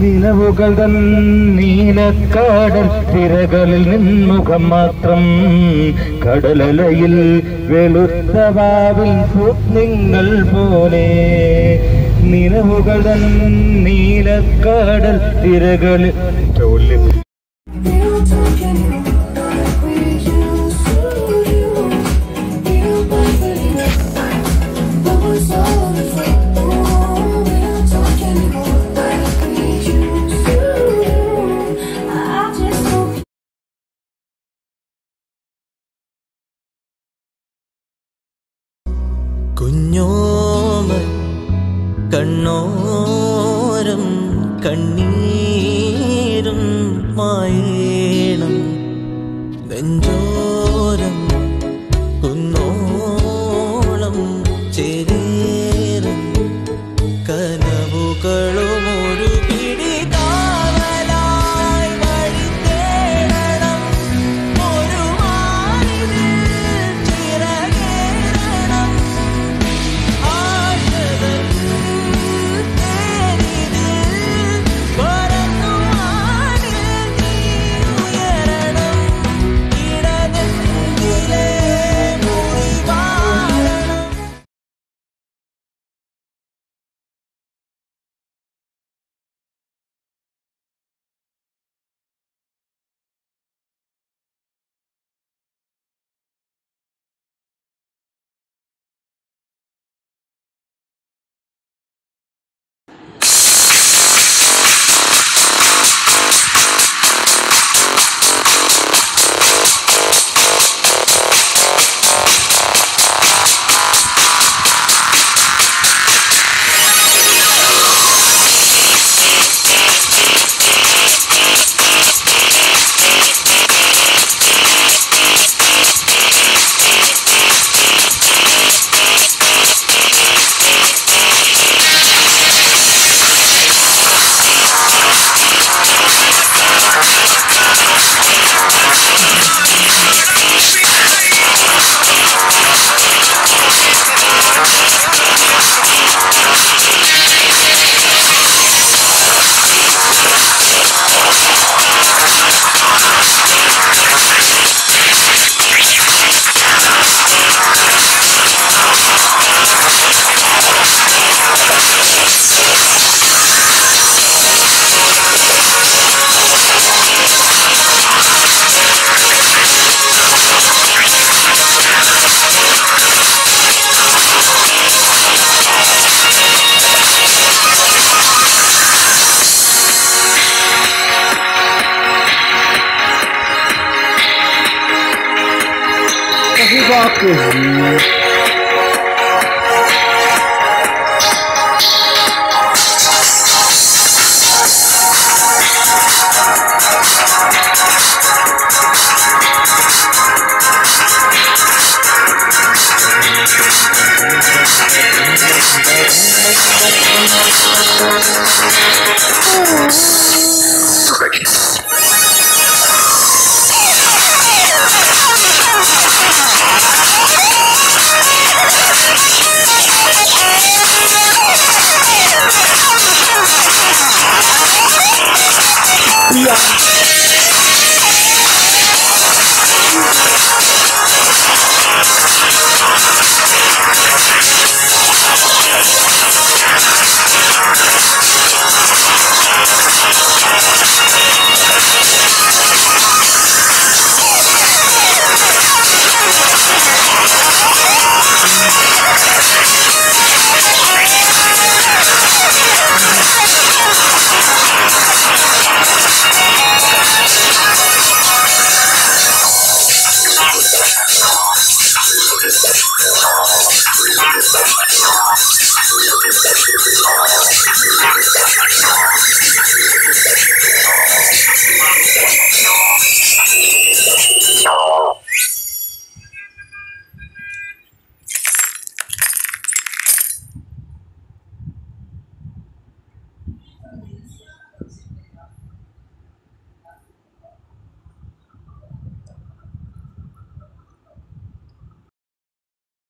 നിലവുകൾ തൻ നീലക്കടൽ തിരകളിൽ നിൻമുഖം മാത്രം കടലലയിൽ വെളുത്ത വാവിൽ സ്വപ്നങ്ങൾ പോലെ നിലവുകൾ തൻ നീലക്കടൽ തിരകളിൽ കുഞ്ഞോമൽ കണ്ണോരം കണ്ണീരും മായേണം നെഞ്ചോരം കുന്നോളം ചേരേറും കനവുകളും ഒരു പിടി കാവലായി വഴി തേടണം ഒരു മാറിൽ ചിറകേറണം ആശകൾ തേനിതിൽ പറന്നു ആടിൽ നീ ഉയരണം ഇടനെഞ്ചിലെ മുറിവാരണം.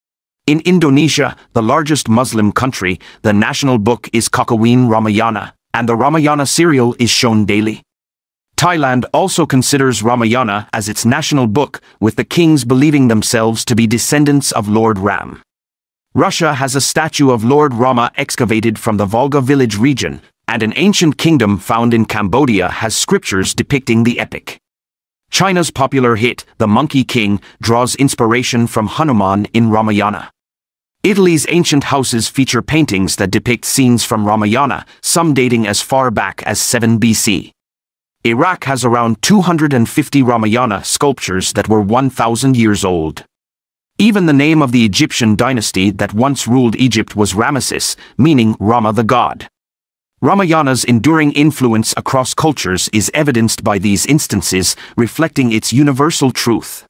In Indonesia, the largest Muslim country, the national book is Kakawin Ramayana, and the Ramayana serial is shown daily. Thailand also considers Ramayana as its national book, with the kings believing themselves to be descendants of Lord Ram. Russia has a statue of Lord Rama excavated from the Volga village region, and an ancient kingdom found in Cambodia has scriptures depicting the epic. China's popular hit, The Monkey King, draws inspiration from Hanuman in Ramayana. Italy's ancient houses feature paintings that depict scenes from Ramayana, some dating as far back as 7 BC. Iraq has around 250 Ramayana sculptures that were 1,000 years old. Even the name of the Egyptian dynasty that once ruled Egypt was Ramesses, meaning Rama the god. Ramayana's enduring influence across cultures is evidenced by these instances, reflecting its universal truth.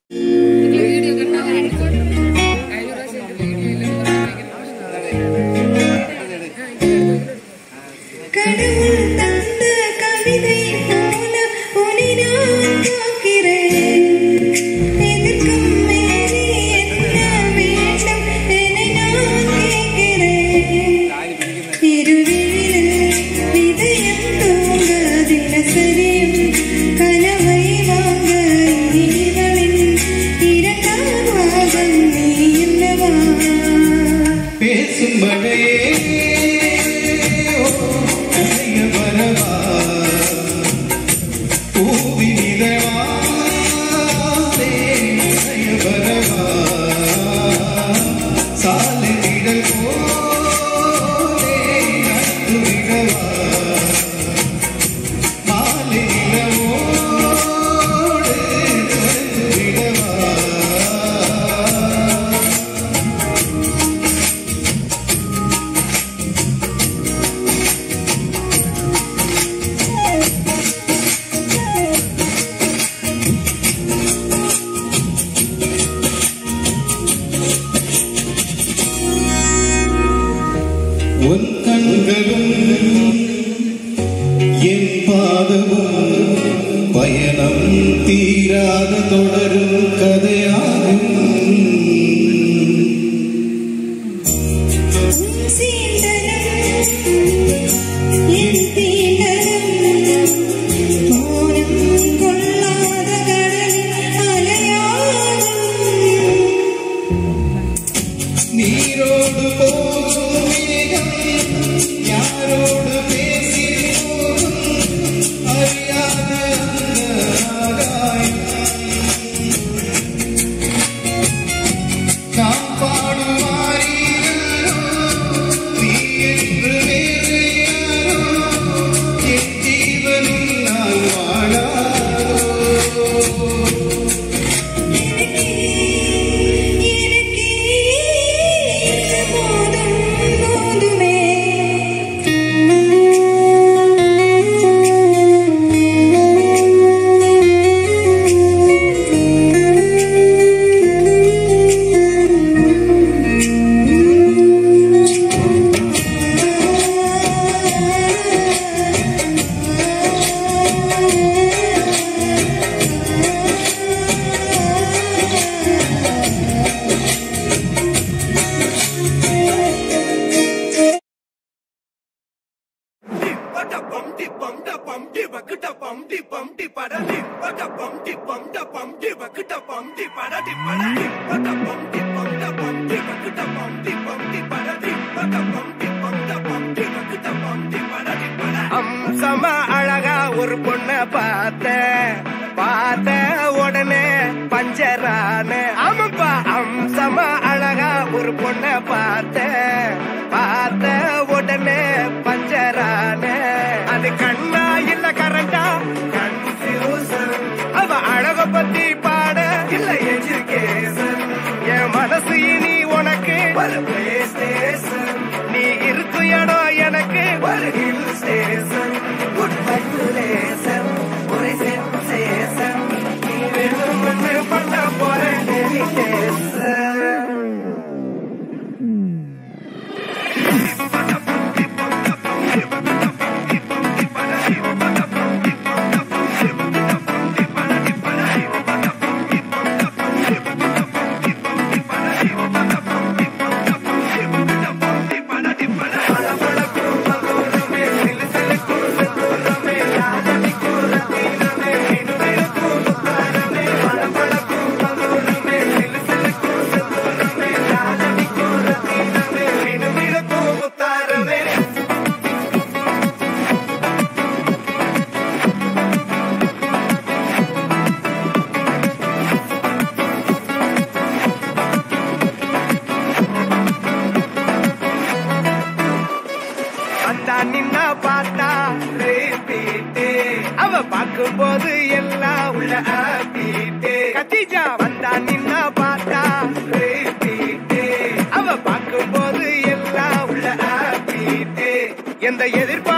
அம்சமா அழகா ஒரு பொண்ண பார்த்த உடனே பஞ்சரான ஆமாப்பா அம்சமா அழகா ஒரு பொண்ண பார்த்த உடனே பஞ்சரான அது கண்ணா இல்ல கரண்டா கன்ஃபியூசன் அவ அழக பத்தி பாட இல்ல எஜுகேஷன் என் மனசு இனி உனக்கு பிளே ஸ்டேஷன் நீ இருக்கு இடம் எனக்கு ஒரு ஹில் ஸ்டேஷன் குட் பைலேஷன் ஒரு சென்சேஷன் நீ வேணும்னு பண்ண போற டெலிகேஷன் நின்னா பார்த்தா repeat. அவ பார்க்கும் போது எல்லாம் உள்ள happy. கத்திஜா வந்தா நின்னா பார்த்தா repeat. அவ பார்க்கும் போது எல்லாம் உள்ள happy. எந்த எதிர்ப்பு